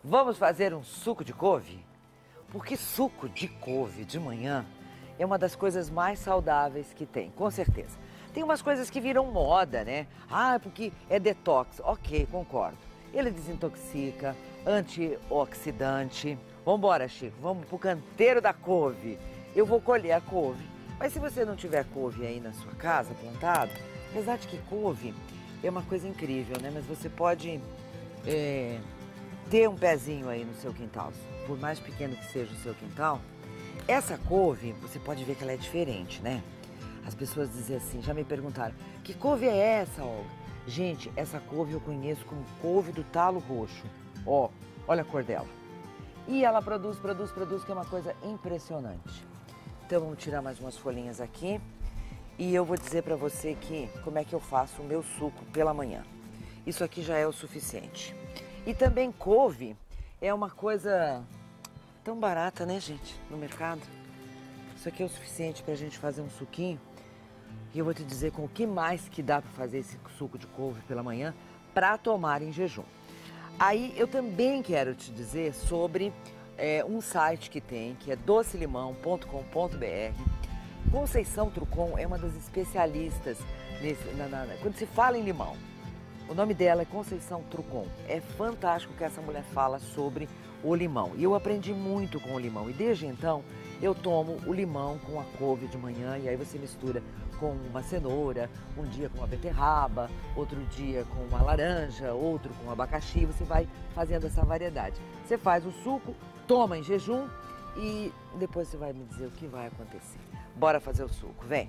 Vamos fazer um suco de couve? Porque suco de couve de manhã é uma das coisas mais saudáveis que tem, com certeza. Tem umas coisas que viram moda, né? Ah, porque é detox. Ok, concordo. Ele desintoxica, antioxidante. Vambora, Chico, vamos pro canteiro da couve. Eu vou colher a couve. Mas se você não tiver couve aí na sua casa, plantado, apesar de que couve é uma coisa incrível, né? Mas você pode ter um pezinho aí no seu quintal. Por mais pequeno que seja o seu quintal, essa couve, você pode ver que ela é diferente, né? As pessoas dizem assim, já me perguntaram, que couve é essa, Olga? Gente, essa couve eu conheço como couve do talo roxo. Ó, olha a cor dela. E ela produz, que é uma coisa impressionante. Então vamos tirar mais umas folhinhas aqui e eu vou dizer pra você como é que eu faço o meu suco pela manhã. Isso aqui já é o suficiente. E também couve é uma coisa tão barata, né, gente, no mercado. Isso aqui é o suficiente pra gente fazer um suquinho. E eu vou te dizer com o que mais que dá para fazer esse suco de couve pela manhã para tomar em jejum. Aí eu também quero te dizer sobre um site que tem, que é docelimão.com.br. Conceição Trucon é uma das especialistas quando se fala em limão. O nome dela é Conceição Trucon. É fantástico que essa mulher fala sobre o limão. E eu aprendi muito com o limão. E desde então eu tomo o limão com a couve de manhã e aí você mistura com uma cenoura, um dia com uma beterraba, outro dia com uma laranja, outro com abacaxi. Você vai fazendo essa variedade. Você faz o suco, toma em jejum e depois você vai me dizer o que vai acontecer. Bora fazer o suco, vem!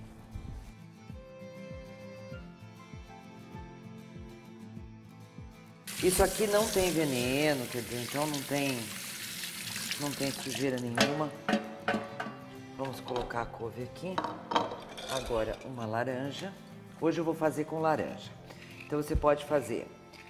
Isso aqui não tem veneno, quer dizer, então não tem sujeira nenhuma. Vamos colocar a couve aqui. Agora uma laranja. Hoje eu vou fazer com laranja. Então você pode fazer.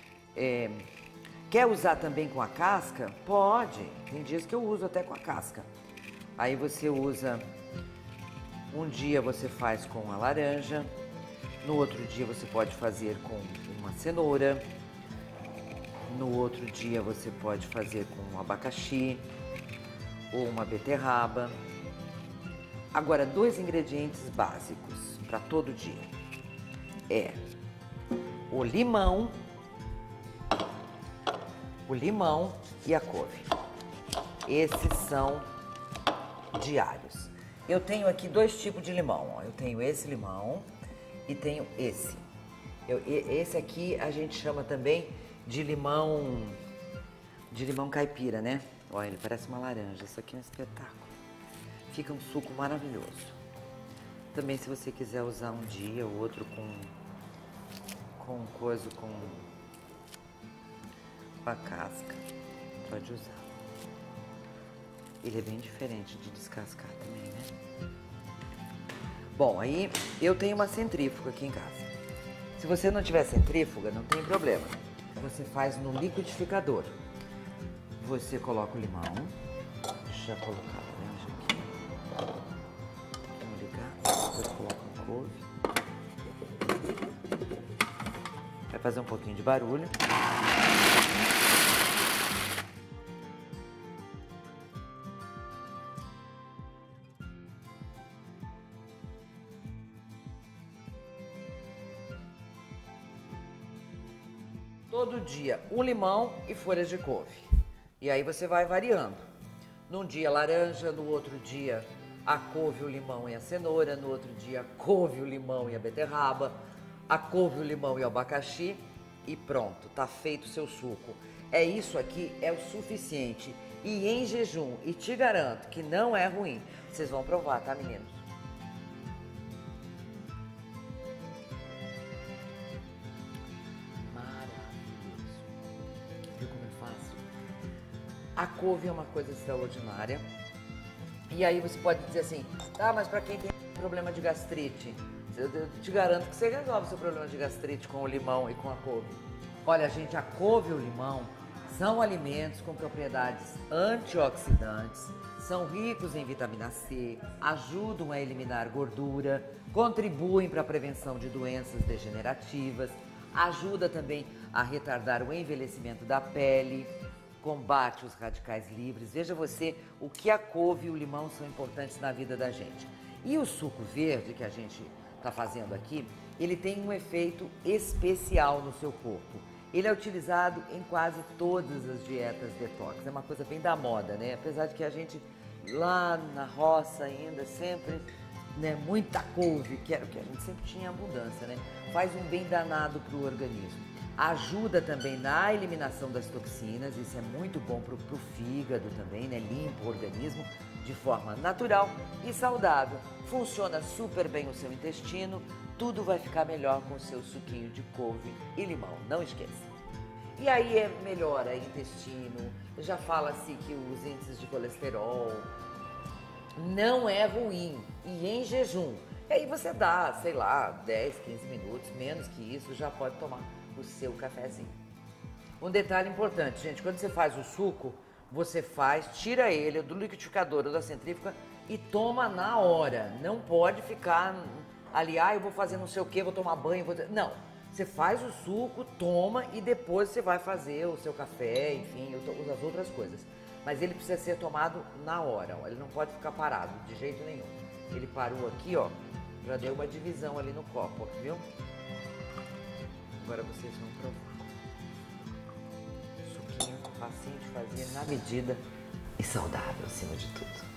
Quer usar também com a casca? Pode. Tem dias que eu uso até com a casca. Aí você usa. Um dia você faz com a laranja. No outro dia você pode fazer com uma cenoura. No outro dia você pode fazer com um abacaxi ou uma beterraba. Agora, 2 ingredientes básicos para todo dia é o limão e a couve. Esses são diários. Eu tenho aqui 2 tipos de limão. Ó. Eu tenho esse limão e tenho esse. Esse aqui a gente chama também de limão caipira, né? Olha, ele parece uma laranja. Isso aqui é um espetáculo. Fica um suco maravilhoso. Também se você quiser usar um dia ou outro com a casca, pode usar. Ele é bem diferente de descascar também, né? Bom, aí eu tenho uma centrífuga aqui em casa. Se você não tiver centrífuga, não tem problema. Você faz no liquidificador. Você coloca o limão. Deixa eu colocar a laranja aqui. Vamos ligar. Depois coloca a couve. Vai fazer um pouquinho de barulho. Todo dia um limão e folhas de couve. E aí você vai variando. Num dia laranja, no outro dia a couve, o limão e a cenoura, no outro dia a couve, o limão e a beterraba, a couve, o limão e o abacaxi e pronto, tá feito o seu suco. É isso aqui, é o suficiente. E em jejum, e te garanto que não é ruim. Vocês vão provar, tá, meninos? A couve é uma coisa extraordinária. E aí você pode dizer assim, tá, mas para quem tem problema de gastrite, eu te garanto que você resolve o seu problema de gastrite com o limão e com a couve. Olha, gente, a couve e o limão são alimentos com propriedades antioxidantes, são ricos em vitamina C, ajudam a eliminar gordura, contribuem para a prevenção de doenças degenerativas, ajuda também a retardar o envelhecimento da pele. combate os radicais livres. Veja você o que a couve e o limão são importantes na vida da gente. E o suco verde que a gente está fazendo aqui, ele tem um efeito especial no seu corpo. Ele é utilizado em quase todas as dietas detox. É uma coisa bem da moda, né? Apesar de que a gente lá na roça ainda sempre, né, muita couve, que era o que a gente sempre tinha abundância, né? Faz um bem danado para o organismo. Ajuda também na eliminação das toxinas, isso é muito bom para o fígado também, né? Limpa o organismo de forma natural e saudável. Funciona super bem o seu intestino, tudo vai ficar melhor com o seu suquinho de couve e limão, não esqueça. E aí melhora intestino, já fala-se que os índices de colesterol não é ruim e em jejum. E aí você dá, sei lá, 10, 15 minutos, menos que isso, já pode tomar o seu cafezinho. Um detalhe importante, gente, quando você faz o suco, você tira ele do liquidificador ou da centrífuga e toma na hora. Não pode ficar ali, eu vou fazer não sei o que, vou tomar banho, não. Você faz o suco, toma e depois você vai fazer o seu café, enfim, as outras coisas. Mas ele precisa ser tomado na hora, ó. Ele não pode ficar parado de jeito nenhum. Ele parou aqui, ó, já deu uma divisão ali no copo, ó, viu? Agora vocês vão provar. Suquinho facinho de fazer, na medida e saudável acima de tudo.